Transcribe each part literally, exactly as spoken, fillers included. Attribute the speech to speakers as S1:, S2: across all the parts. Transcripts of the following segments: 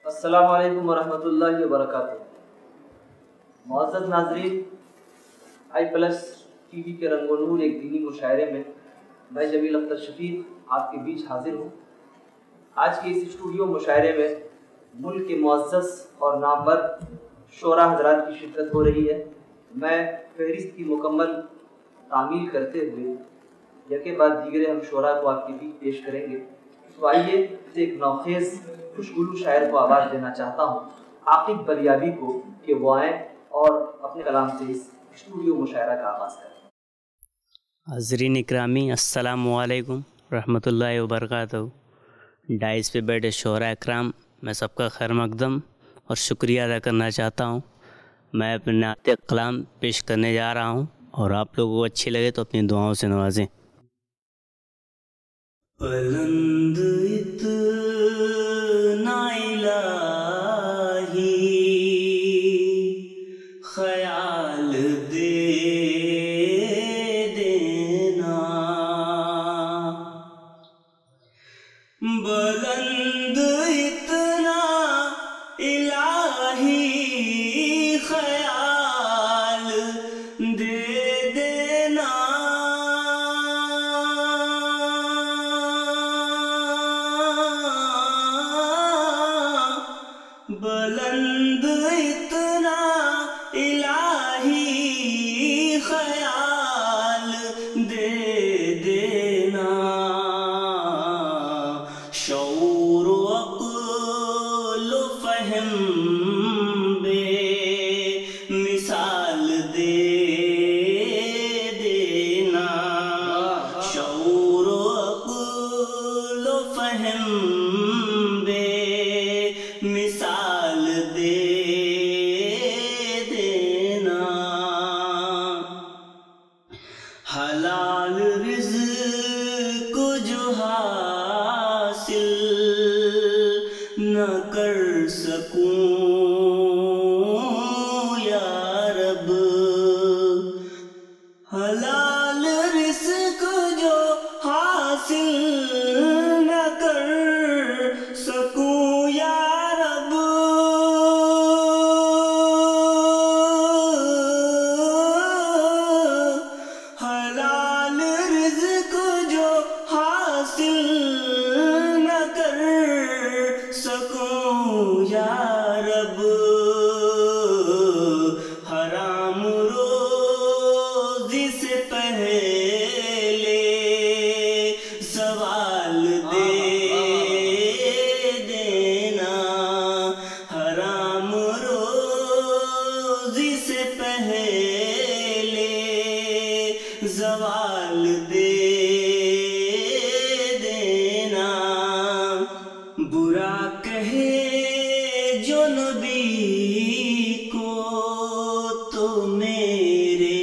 S1: السلام علیکم ورحمۃ اللہ وبرکاتہ۔ معزز ناظرین، آئی پلس ٹی وی کے رنگ و نور ایک دینی مشاعرے میں میں جمیل اختر شفیق آپ کے بیچ حاضر ہوں۔ آج کے اس اسٹوڈیو مشاعرے میں ملک کے معزز اور نامور شعراء حضرات کی شرکت ہو رہی ہے۔ میں فہرست کی مکمل تعمیل کرتے ہوئے یکے بعد دیگرے ہم شعراء کو آپ کے بیچ پیش کریں گے۔ تو آئیے ایک نوخیز خوشگلو شاعر کو آواز دینا چاہتا ہوں، عاقب بلیابی کو، کہ وہ آئیں اور اپنے کلام سے اس اسٹوڈیو مشاعرہ کا آغاز کریں۔
S2: حاضرین اکرامی، السلام علیکم رحمۃ اللہ وبرکاتہ۔ ڈائز پہ بیٹھے شعراء اکرام، میں سب کا خیر مقدم اور شکریہ ادا کرنا چاہتا ہوں۔ میں اپنے نعت کلام پیش کرنے جا رہا ہوں اور آپ لوگوں کو اچھی لگے تو اپنی دعاؤں سے نوازیں۔ بلند اتنا الہی خیال دے دینا، بلند اتنا الہی خیال دے دینا، بلند اتنا الہی خیال دے دینا، شعور و عقل و فہم بے مثال دے دینا، شعور و عقل و فہم بے مثال دے دینا، حلال رزق جو حاصل نہ کر سکوں یا رب، حلال رزق جو حاصل نہ کر سکوں یا رب، حلال رزق جو حاصل نہ کر سکوں یا رب، حرام روزی سے پہلے زوال دے دینا، حرام روزی سے پہلے زوال دے دینا، برا کہے جو نبی کو تو میرے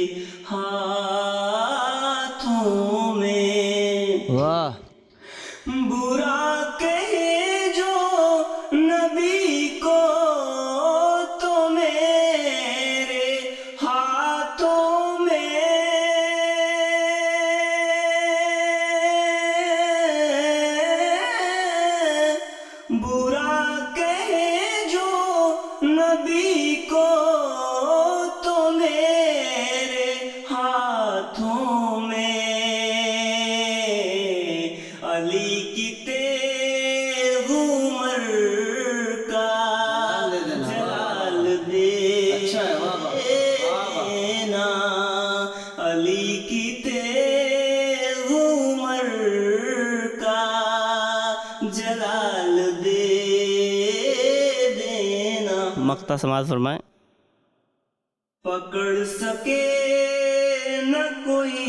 S2: ہاتھوں میں، واہ، برا کہے جو نبی کو تو میرے ہاتھوں میں، برا کہے جو نبی کو تو میرے ہاتھوں میں، علی کی تیغ عمر کا جلال دے دینا، علی کی تیغ عمر کا جلال دے دینا، مقطع سماعت فرمائیں۔ پکڑ سکے نہ کوئی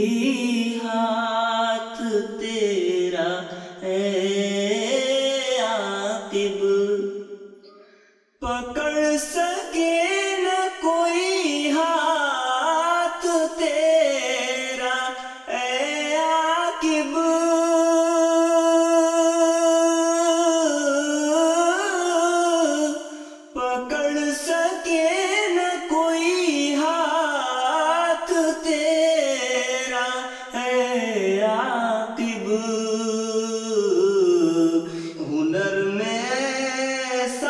S2: ہاتھ تیرا اے عاقب، پکڑ سکے نہ کوئی ہاتھ تیرا اے عاقب، پکڑ سکے نہ کوئی ہاتھ تیرا اے عاقب، ہنر میں ایسا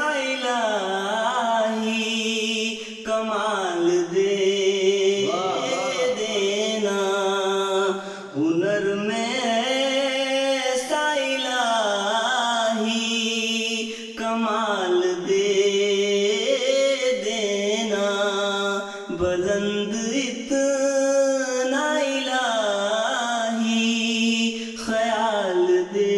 S2: خیال دے دینا بلند اتنا الہی خیال دے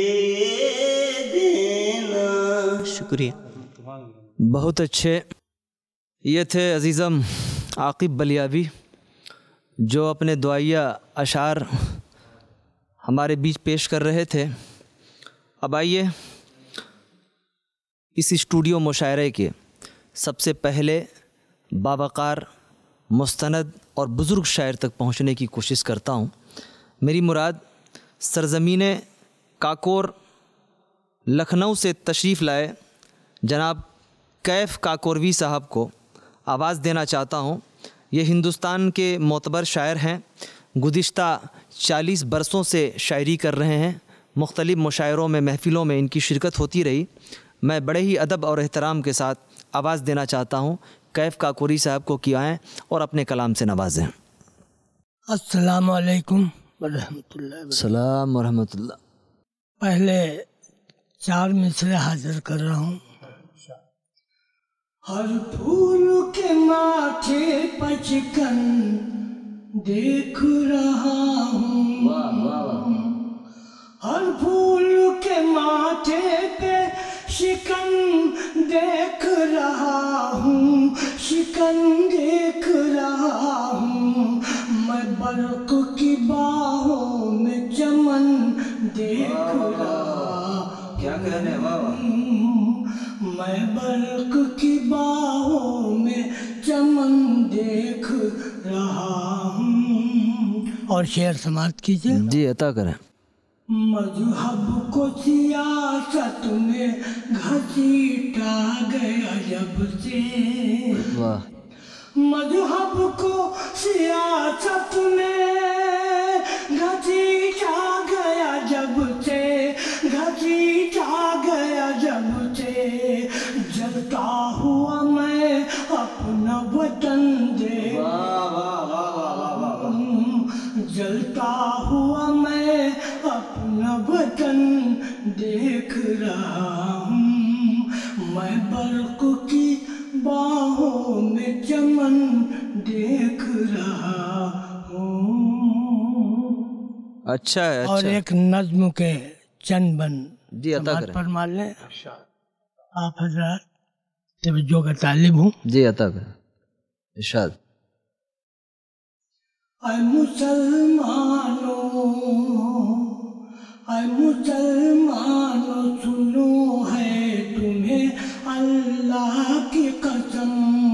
S2: دینا. شکریہ.
S3: بہت اچھے. یہ تھے عزیزم عاقب بلیابی جو اپنے دعائیہ اشعار ہمارے بیچ پیش کر رہے تھے. اب آئیے اس اسٹوڈیو مشاعرے کے سب سے پہلے باوقار مستند اور بزرگ شاعر تک پہنچنے کی کوشش کرتا ہوں. میری مراد سرزمین کاکور لکھنؤ سے تشریف لائے جناب کیف کاکوروی صاحب کو آواز دینا چاہتا ہوں. یہ ہندوستان کے معتبر شاعر ہیں. گزشتہ چالیس برسوں سے شاعری کر رہے ہیں. مختلف مشاعروں میں محفلوں میں ان کی شرکت ہوتی رہی. میں بڑے ہی ادب اور احترام کے ساتھ آواز دینا چاہتا ہوں کیف کاکوری صاحب کو کہ آئیں اور اپنے کلام سے نوازیں.
S4: السلام علیکم ورحمۃ اللہ وبرکاتہ.
S3: السلام ورحمۃ اللہ.
S4: پہلے چار مصرے حاضر کر رہا ہوں. ہر پھول کے ماتھے پچکن دیکھ رہا ہوں، ہر پھول کے ماتھے پہ شکن دیکھ رہا ہوں، شکن دیکھ رہا ہوں. میں برق کی باہوں میں چمن دیکھ رہا
S3: کیا کہنے ہوں.
S4: میں برق کی باہوں میں چمن دیکھ رہا ہوں. اور شعر سماعت کیجیے.
S3: جی عطا کریں.
S4: مذہب کو سیاست میں گھسیٹا گیا جب سے،
S3: واہ.
S4: مذہب کو سیاست میں گھسیٹا گیا جب سے، گھسیٹا گیا جب سے. جلتا ہوا میں اپنا وطن دیکھ، جلتا ہوا میں اپنا وطن دیکھ رہا ہوں. میں برق کی باہوں میں چمن دیکھ رہا ہوں.
S3: اچھا ہے.
S4: اور ایک نظم کے چند بن
S3: جی عطا کریں.
S4: فرما لیں. آپ حضرات توجہ کا طالب ہوں.
S3: جی عطا کریں. ارشاد.
S4: اے مسلمانوں، اے مسلمانوں سنو ہے تمہیں اللہ کی قسم.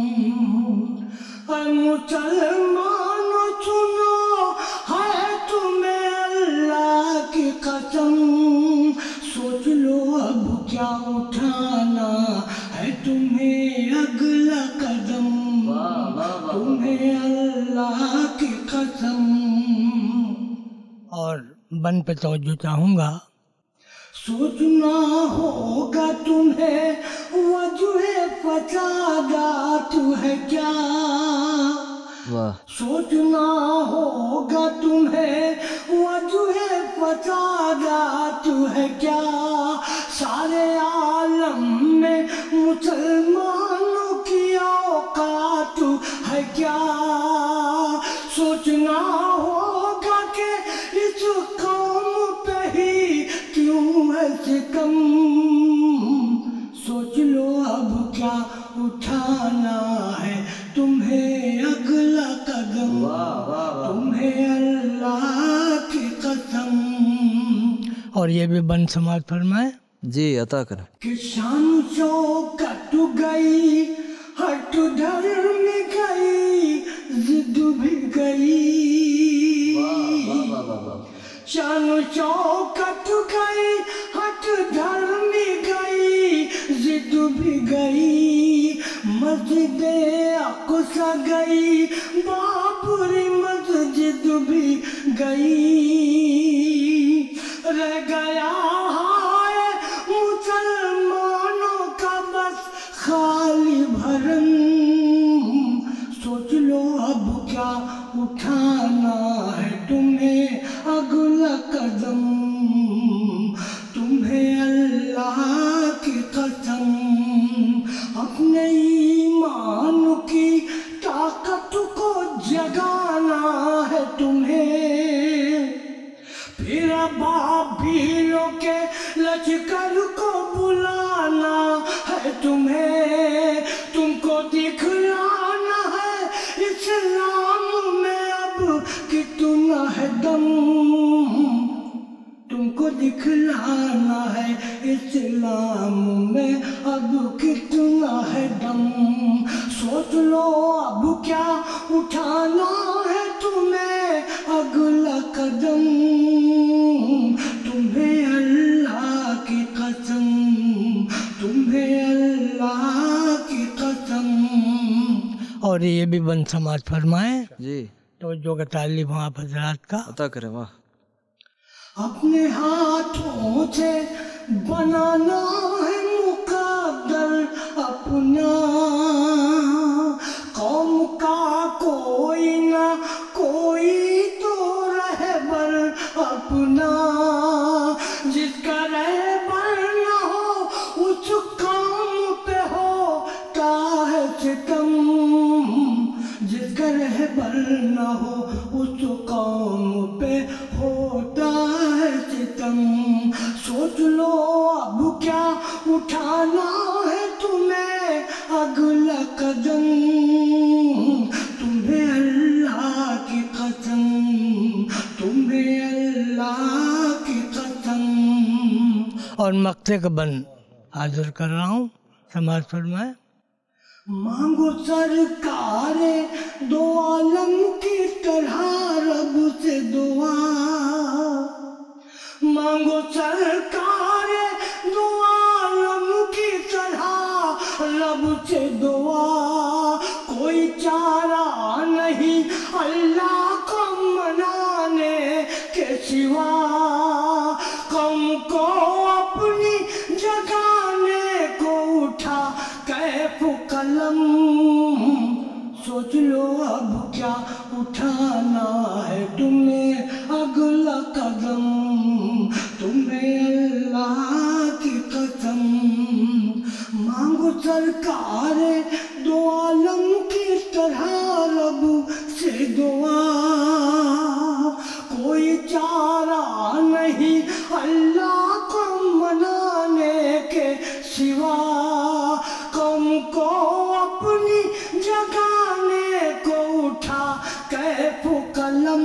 S4: اے مسلمانوں سنو ہے تمہیں اللہ کی قسم. سوچ لو اب کیا اٹھانا ہے تمہیں اگلا قدم، تمہیں اللہ کی قسم. اور بن پہ توجہ چاہوں گا. سوچنا ہوگا تمہیں وجہ فسادات ہے کیا،
S3: واہ.
S4: سوچنا ہوگا تمہیں وجہ فسادات ہے کیا. سارے عالم میں مسلمانوں کی اوقات ہے کیا. سوچنا ہوگا کہ اس قوم پہ ہی کیوں ہے ستم. سوچ لو اب کیا اٹھانا ہے تمہیں اگلا قدم، تمہیں اللہ کی قسم. اور یہ بھی بن سماعت فرمائے.
S3: جی عطا کریں.
S4: کہ شان شوکت گئی، ہٹ دھرم گئی، ضد بھی گئی. شان شوکت گئی، ہٹ دھرم گئی، ضد بھی گئی. مسجد اقصی گئی، بابری مسجد بھی گئی. رہ گیا ہے مسلمانوں کا بس خالی بھرم. سوچ لو اب کیا اٹھانا ہے تمہیں اگلا قدم، تمہیں اللہ کی قسم. अपने ईमान की ताकत को जगाना है तुम्हें, फिर अबाबीलों के लश्कर को बुलाना है तुम्हें। तुमको दिखलाना है इस्लाम में अब कितना है दम, तुमको दिखलाना है इस्लाम में अब कितना है दम। सोच लो अब क्या उठाना है तुम्हें अगला कदम, तुम्हें अल्लाह की कसम, तुम्हें अल्लाह की कसम। और ये भी बन समाज फरमाए
S3: जी,
S4: तो जो तालीम आप हजरात का
S3: अता करें। वाह।
S4: अपने हाथों से बनाना है मुकद्दर अपना, कौम का कोई ना कोई तो रहबर अपना, जिसका रहबर ना हो उस काम पे होता है सितम, जिसका रहबर ना हो उस काम पे होता है सितम। सोच लो अब क्या उठाना है तुम्हें अगला कदम, तुम्हें अल्लाह की कसम, तुम्हें अल्लाह की कसम। और मक्ते का बन हाजिर कर रहा हूँ, समाज फरमाए। मांगो सरकारे दो आलम की तरह रब से दुआ, मांगो सरकारे दो आलम की तरह रब से दुआ। कोई चारा नहीं अल्लाह को मनाने के सिवा, कौम को अपनी जगाने को उठा कैफ कलम। सोच लो अब क्या उठाना है तुम्हें अगला कदम, तुम्हें अल्लाह की कसम। मांगो सरकारे दो आलम की तरह रब से दुआ, कोई चारा नहीं अल्लाह को मनाने के सिवा, कौम को अपनी जगाने को उठा कैफ कलम।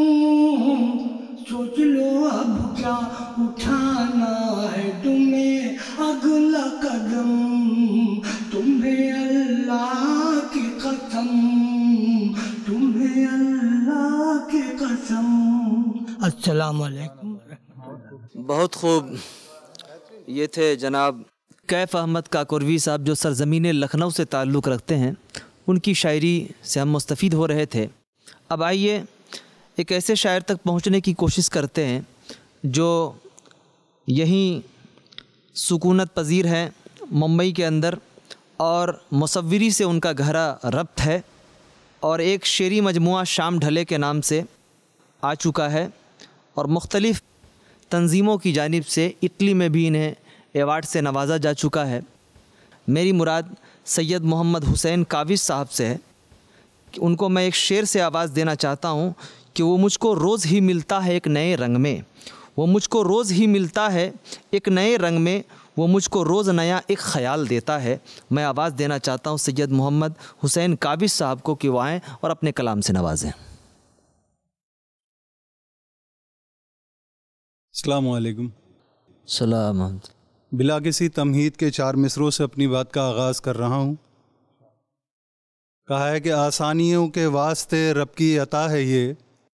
S4: सोच लो अब क्या उठाना है तुम्हें अगला कदम, तुम्हें अल्लाह की कसम, तुम्हें अल्लाह की कसम। अस्सलाम वालेकुम।
S3: बहुत खूब। ये थे जनाब कैफ अहमद काकोरवी साहब, जो सरज़मीन लखनऊ से ताल्लुक़ रखते हैं। उनकी शायरी से हम मुस्तफ़ीद हो रहे थे। अब आइए एक ऐसे शायर तक पहुंचने की कोशिश करते हैं जो यहीं सुकूनत पजीर हैं मुंबई के अंदर, और मुसव्विरी से उनका गहरा रब्त है, और एक शेरी मजमुआ शाम ढले के नाम से आ चुका है, और मुख्तलिफ़ तंजीमों की जानिब से इटली में भी इन्हें एवार्ड से नवाजा जा चुका है। मेरी मुराद सैयद मोहम्मद हुसैन काविश साहब से है कि उनको मैं एक शेर से आवाज़ देना चाहता हूँ कि वो मुझको रोज़ ही मिलता है एक नए रंग में, वो मुझको रोज़ ही मिलता है एक नए रंग में, वो मुझको रोज़ नया एक ख़याल देता है। मैं आवाज़ देना चाहता हूँ सैयद मोहम्मद हुसैन काविश साहब को कि वो आएँ और अपने कलाम से नवाजें।
S5: अस्सलामु अलैकुम।
S3: सलाम।
S5: बिला किसी तमहीद के चार मिसरों से अपनी बात का आगाज़ कर रहा हूँ। कहा है कि आसानियों के वास्ते रब की अता है ये,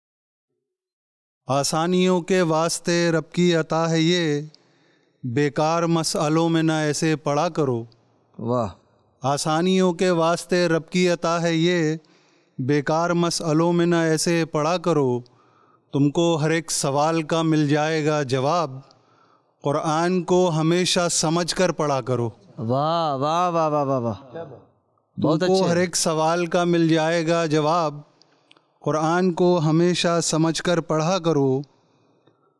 S5: आसानियों के वास्ते रब की अता है ये, बेकार मसअलों में ना ऐसे पढ़ा करो।
S3: वाह।
S5: आसानियों के वास्ते रब की अता है ये, बेकार मसअलों में ना ऐसे पढ़ा करो। तुमको हर एक सवाल का मिल जाएगा जवाब, कुरान को हमेशा समझ कर पढ़ा करो।
S3: वाह वाह वाह वाह वाह वाह, बहुत
S5: तुमको
S3: अच्छे।
S5: हर एक सवाल का मिल जाएगा जवाब, कुरान को हमेशा समझ कर पढ़ा करो।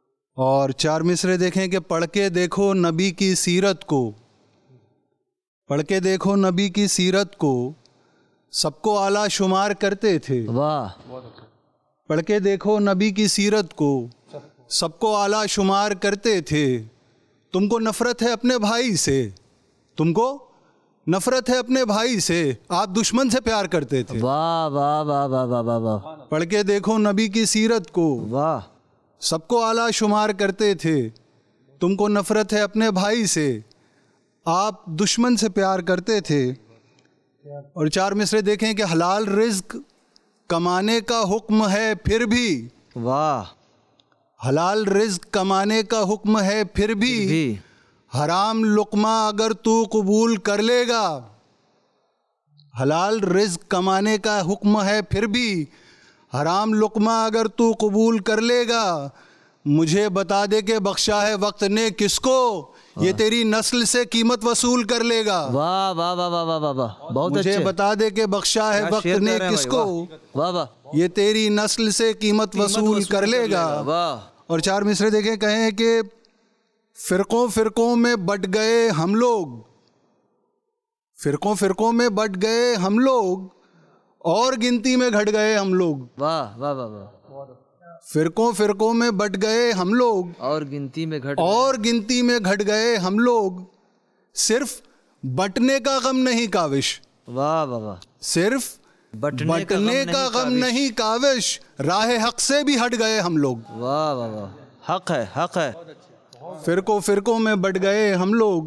S5: और चार मिसरे देखें कि पढ़ के देखो नबी की सीरत को, پڑھ کے دیکھو نبی کی سیرت کو سب کو اعلیٰ شمار کرتے تھے.
S3: واہ.
S5: پڑھ کے دیکھو نبی کی سیرت کو سب کو اعلیٰ شمار کرتے تھے. تم کو نفرت ہے اپنے بھائی سے, تم کو نفرت ہے اپنے بھائی سے, آپ دشمن سے پیار کرتے تھے.
S3: واہ واہ واہ واہ واہ واہ واہ.
S5: پڑھ کے دیکھو نبی کی سیرت کو
S3: واہ.
S5: سب کو اعلیٰ شمار کرتے تھے. تم کو نفرت ہے اپنے بھائی سے, آپ دشمن سے پیار کرتے تھے. اور چار مصرے دیکھیں کہ حلال رزق کمانے کا حکم ہے پھر بھی.
S3: واہ.
S5: حلال رزق کمانے کا حکم ہے پھر بھی,
S3: بھی
S5: حرام لقمہ اگر تو قبول کر لے گا. حلال رزق کمانے کا حکم ہے پھر بھی, حرام لقمہ اگر تو قبول کر لے گا. مجھے بتا دے کہ بخشا ہے وقت نے کس کو, یہ تیری نسل سے قیمت وصول کر لے گا.
S3: واہ واہ واہ واہ واہ واہ. بہت
S5: مجھے
S3: اچھے.
S5: بتا دے کہ بخشا ہے وقت نے کس کو,
S3: واہ واہ.
S5: یہ تیری نسل سے قیمت وصول کر لے گا.
S3: واہ.
S5: اور چار مصرے دیکھیں, کہیں کہ فرقوں فرقوں میں بٹ گئے ہم لوگ, فرقوں فرقوں میں بٹ گئے ہم لوگ, اور گنتی میں گھٹ گئے ہم لوگ.
S3: واہ واہ واہ واہ.
S5: فرقوں فرقوں میں بٹ گئے ہم لوگ,
S3: اور گنتی میں گھٹ
S5: اور گنتی میں گھٹ گئے ہم لوگ. صرف بٹنے کا غم نہیں کاوش,
S3: واہ واہ واہ.
S5: صرف بٹنے کا غم نہیں کاوش, راہ حق سے بھی ہٹ گئے ہم لوگ.
S3: واہ واہ واہ. حق ہے, حق ہے.
S5: فرقوں فرقوں میں بٹ گئے ہم لوگ,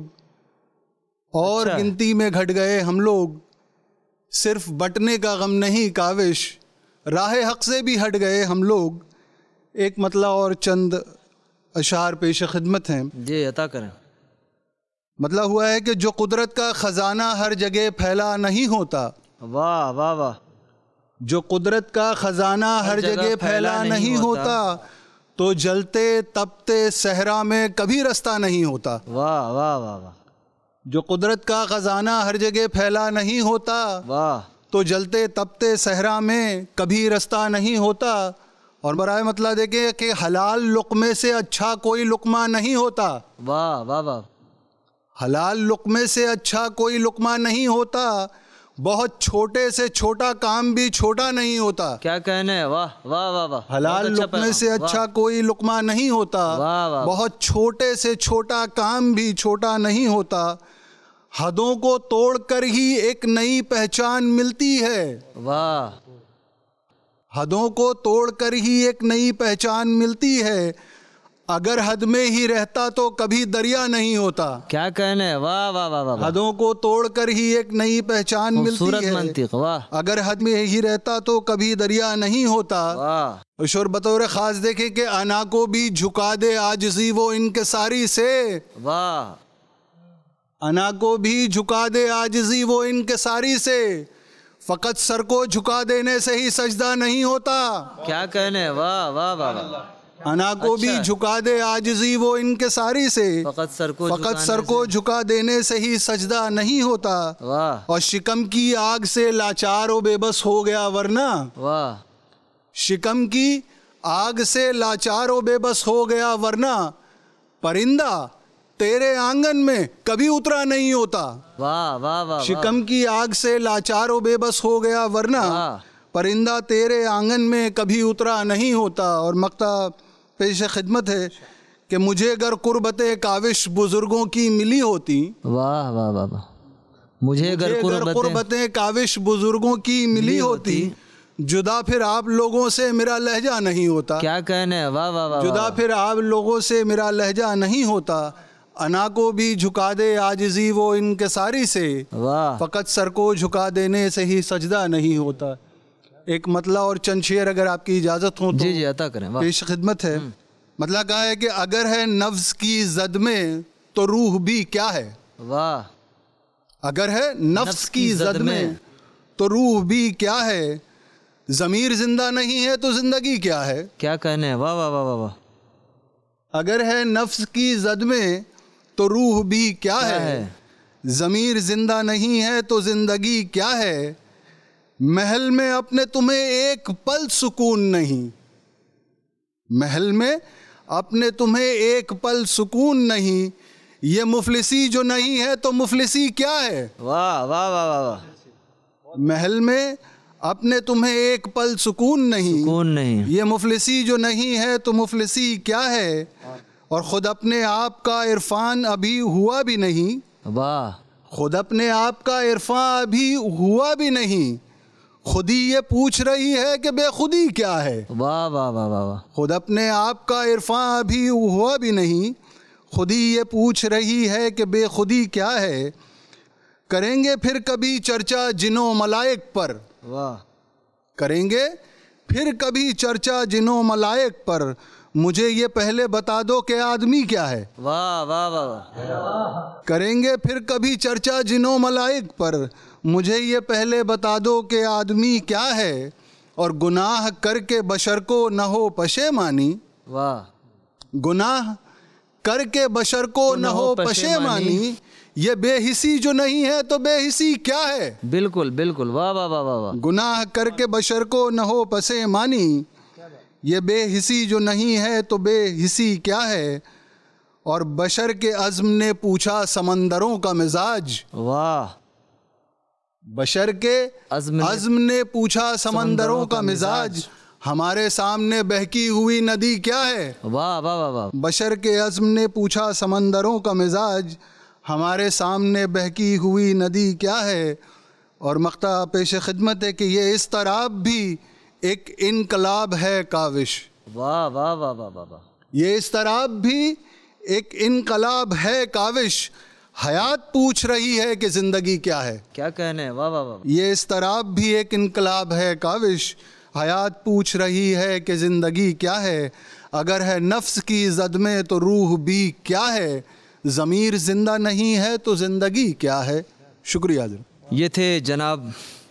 S5: اور گنتی میں گھٹ گئے ہم لوگ. صرف بٹنے کا غم نہیں کاوش, راہ حق سے بھی ہٹ گئے ہم لوگ. ایک مطلع اور چند اشعار پیش خدمت ہیں.
S3: جی عطا کریں.
S5: مطلب ہوا ہے کہ جو قدرت کا خزانہ ہر جگہ پھیلا نہیں ہوتا,
S3: واہ واہ واہ.
S5: جو قدرت کا خزانہ ہر جگہ پھیلا نہیں ہوتا, تو جلتے تپتے صحرا میں کبھی رستہ نہیں ہوتا.
S3: واہ واہ واہ واہ.
S5: جو قدرت کا خزانہ ہر جگہ پھیلا نہیں ہوتا,
S3: واہ.
S5: تو جلتے تپتے صحرا میں کبھی رستہ نہیں ہوتا. اور برائے مطلب دیکھیں کہ حلال لقمے سے اچھا کوئی لقمہ نہیں ہوتا.
S3: واہ واہ واہ.
S5: حلال لقمے سے اچھا کوئی لقمہ نہیں ہوتا, بہت چھوٹے سے چھوٹا کام بھی چھوٹا نہیں ہوتا.
S3: کیا کہنے. واہ واہ واہ واہ.
S5: حلال لقمے سے اچھا کوئی لقمہ نہیں ہوتا, بہت چھوٹے سے چھوٹا کام بھی چھوٹا نہیں ہوتا. حدوں کو توڑ کر ہی ایک نئی پہچان ملتی ہے.
S3: واہ.
S5: حدوں کو توڑ کر ہی ایک نئی پہچان ملتی ہے, اگر حد میں ہی رہتا تو کبھی دریا نہیں ہوتا.
S3: کیا کہنے. واہ واہ واہ واہ.
S5: حدوں کو توڑ کر ہی ایک نئی پہچان ملتی ہے,
S3: واہ.
S5: اگر حد میں ہی رہتا تو کبھی دریا نہیں ہوتا.
S3: واہ.
S5: شور بطور خاص دیکھیں کہ انا کو بھی جھکا دے عاجزی وہ انکساری سے.
S3: واہ.
S5: انا کو بھی جھکا دے عاجزی وہ انکساری سے, فقط سر کو جھکا دینے سے ہی سجدہ نہیں ہوتا.
S3: کیا کہنے. واہ واہ واہ.
S5: انا کو بھی جھکا دے عاجزی وہ انکساری سے,
S3: فقط سر کو
S5: فقط سر کو جھکا دینے سے ہی سجدہ نہیں ہوتا.
S3: واہ.
S5: اور شکم کی آگ سے لاچار و بے بس ہو گیا ورنہ,
S3: واہ.
S5: شکم کی آگ سے لاچار و بے بس ہو گیا ورنہ, پرندہ تیرے آنگن میں کبھی اترا نہیں ہوتا.
S3: واہ واہ واہ.
S5: شکم کی آگ سے لاچار و بے بس ہو گیا ورنہ, پرندہ تیرے آنگن میں کبھی اترا نہیں ہوتا. اور مقطع پیش خدمت ہے کہ مجھے اگر قربت کاوش بزرگوں کی ملی ہوتی,
S3: واہ واہ واہ. مجھے اگر
S5: قربت کاوش بزرگوں کی ملی ہوتی, جدا پھر آپ لوگوں سے میرا لہجہ نہیں ہوتا.
S3: کیا کہنے. واہ واہ واہ.
S5: جدا پھر آپ لوگوں سے میرا لہجہ نہیں ہوتا. انا کو بھی جھکا دے عاجزی وہ انکساری سے,
S3: واہ.
S5: فقط سر کو جھکا دینے سے ہی سجدہ نہیں ہوتا. ایک مطلع اور چند شعر اگر آپ کی اجازت ہو تو
S3: جی جی عطا کریں.
S5: پیش خدمت ہے. مطلب کہا ہے کہ اگر ہے نفس کی زد میں تو روح بھی کیا ہے.
S3: واہ.
S5: اگر ہے نفس کی زد میں تو روح بھی کیا ہے, ضمیر زندہ نہیں ہے تو زندگی کیا ہے.
S3: کیا کہنے. واہ واہ واہ واہ.
S5: اگر ہے نفس کی زد میں تو روح بھی کیا ہے, ضمیر زندہ نہیں ہے تو زندگی کیا ہے. محل میں اپنے تمہیں ایک پل سکون نہیں, محل میں اپنے تمہیں ایک پل سکون نہیں, یہ مفلسی جو نہیں ہے تو مفلسی کیا ہے؟
S3: واہ واہ واہ واہ واہ،
S5: محل میں اپنے تمہیں ایک پل سکون نہیں،
S3: سکون نہیں،
S5: یہ مفلسی جو نہیں ہے تو مفلسی کیا ہے؟ اور خود اپنے آپ کا عرفان ابھی ہوا بھی نہیں،
S3: واہ،
S5: خود اپنے آپ کا عرفان ابھی ہوا بھی نہیں، خود ہی یہ پوچھ رہی ہے کہ بے خودی کیا ہے؟
S3: واہ واہ واہ واہ واہ،
S5: خود اپنے آپ کا عرفان ابھی ہوا بھی نہیں، خود ہی یہ پوچھ رہی ہے کہ بے خودی کیا ہے؟ کریں گے پھر کبھی چرچا جنوں ملائک پر،
S3: واہ،
S5: کریں گے پھر کبھی چرچا جنوں ملائک پر، مجھے یہ پہلے بتا دو کہ آدمی کیا ہے؟
S3: واہ واہ واہ واہ،
S5: کریں گے پھر کبھی چرچا جنوں ملائک پر، مجھے یہ پہلے بتا دو کہ آدمی کیا ہے؟ اور گناہ کر کے بشر کو نہ ہو پشیمانی،
S3: واہ،
S5: گناہ کر کے بشر کو نہ ہو پشیمانی، یہ بے حسی جو نہیں ہے تو بے حسی کیا ہے؟
S3: بالکل بالکل، واہ واہ واہ واہ واہ،
S5: گناہ کر کے بشر کو نہ ہو پشیمانی، یہ بے حسی جو نہیں ہے تو بے حسی کیا ہے؟ اور بشر کے عزم نے پوچھا سمندروں کا مزاج،
S3: واہ،
S5: بشر کے
S3: عزم نے
S5: عزم نے پوچھا سمندروں کا مزاج، ہمارے سامنے بہکی ہوئی ندی کیا ہے؟
S3: واہ واہ واہ واہ،
S5: بشر کے عزم نے پوچھا سمندروں کا مزاج، ہمارے سامنے بہکی ہوئی ندی کیا ہے؟ اور مقطع پیش خدمت ہے کہ یہ اضطراب بھی ایک انقلاب ہے کاوش،
S3: واہ واہ واہ واہ واہ،
S5: یہ اضطراب بھی ایک انقلاب ہے کاوش، حیات پوچھ رہی ہے کہ زندگی کیا ہے؟
S3: کیا کہنے، واہ واہ واہ،
S5: یہ اضطراب بھی ایک انقلاب ہے کاوش، حیات پوچھ رہی ہے کہ زندگی کیا ہے؟ اگر ہے نفس کی زد میں تو روح بھی کیا ہے؟ ضمیر زندہ نہیں ہے تو زندگی کیا ہے؟ شکریہ حضرت۔
S3: یہ تھے جناب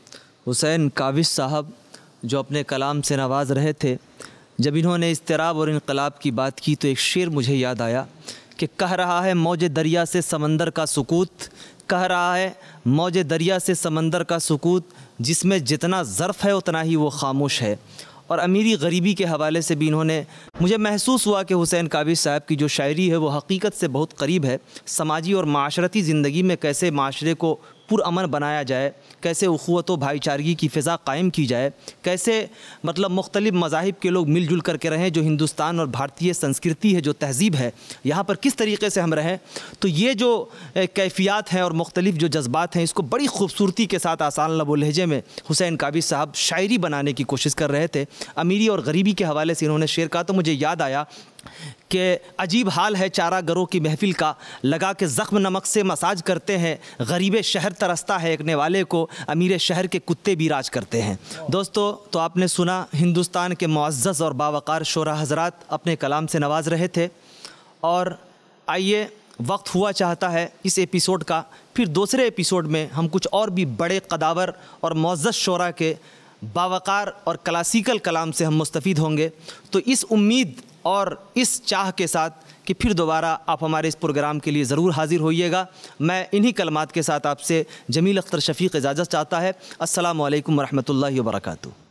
S3: حسین کاوش صاحب جو اپنے کلام سے نواز رہے تھے۔ جب انہوں نے اضطراب اور انقلاب کی بات کی تو ایک شعر مجھے یاد آیا کہ کہہ رہا ہے موج دریا سے سمندر کا سکوت، کہہ رہا ہے موج دریا سے سمندر کا سکوت، جس میں جتنا ظرف ہے اتنا ہی وہ خاموش ہے۔ اور امیری غریبی کے حوالے سے بھی انہوں نے، مجھے محسوس ہوا کہ حسین کاوش صاحب کی جو شاعری ہے وہ حقیقت سے بہت قریب ہے۔ سماجی اور معاشرتی زندگی میں کیسے معاشرے کو پرامن بنایا جائے، کیسے اخوت و بھائی چارگی کی فضا قائم کی جائے، کیسے مطلب مختلف مذاہب کے لوگ مل جل کر کے رہیں، جو ہندوستان اور بھارتی سنسکرتی ہے، جو تہذیب ہے، یہاں پر کس طریقے سے ہم رہیں۔ تو یہ جو کیفیات ہیں اور مختلف جو جذبات ہیں، اس کو بڑی خوبصورتی کے ساتھ آسان لب و لہجے میں حسین کاوش صاحب شاعری بنانے کی کوشش کر رہے تھے۔ امیری اور غریبی کے حوالے سے انہوں نے شعر کہا تو مجھے یاد آیا کہ عجیب حال ہے چارہ گروں کی محفل کا، لگا کے زخم نمک سے مساج کرتے ہیں، غریب شہر ترستا ہے ایکنے والے کو، امیر شہر کے کتے بھی راج کرتے ہیں۔ دوستو، تو آپ نے سنا ہندوستان کے معزز اور باوقار شعراء حضرات اپنے کلام سے نواز رہے تھے، اور آئیے وقت ہوا چاہتا ہے اس ایپیسوڈ کا، پھر دوسرے ایپیسوڈ میں ہم کچھ اور بھی بڑے قداور اور معزز شعراء کے باوقار اور کلاسیکل کلام سے ہم مستفید ہوں گے۔ تو اس امید اور اس چاہ کے ساتھ کہ پھر دوبارہ آپ ہمارے اس پروگرام کے لیے ضرور حاضر ہوئیے گا، میں انہی کلمات کے ساتھ آپ سے جمیل اختر شفیق اجازت چاہتا ہے۔ السلام علیکم ورحمۃ اللہ وبرکاتہ۔